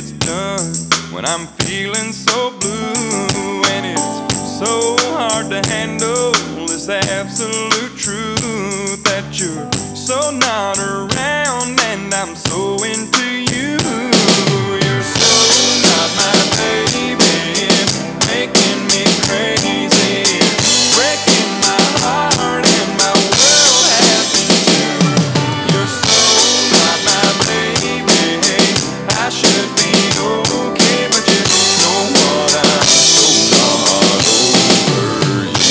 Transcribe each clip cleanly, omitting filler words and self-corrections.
gets done when I'm feeling so blue. And it's so hard to handle this absolute truth that you're so not around and I'm so into you. You're so not my baby, making me crazy, breaking my heart and my world has been too. You're so not my baby, I should be okay, but you know what, I'm so not over you.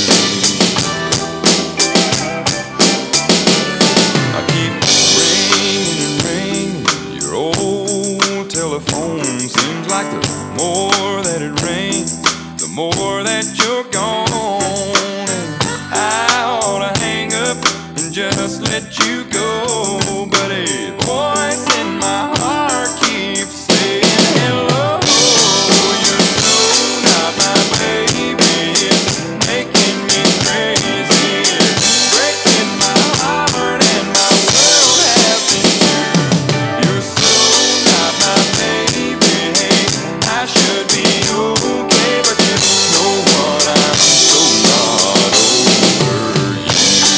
I keep ringing and ringing your old telephone. Seems like the more that it rings, the more that you're gone. And I ought to hang up and just let you go, but a voice in my heart keeps saying hello. You're so not my baby, it's making me crazy, it's breaking my heart and my world has been too. You're so not my baby, I should be okay, but you know what, I'm so not over you.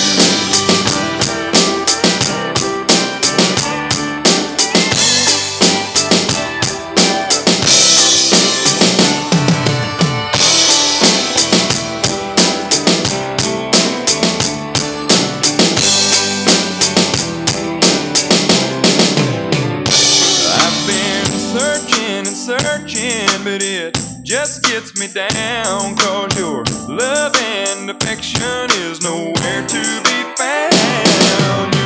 I've been searching and searching, but it just gets me down, 'cause your love and affection is nowhere to be found.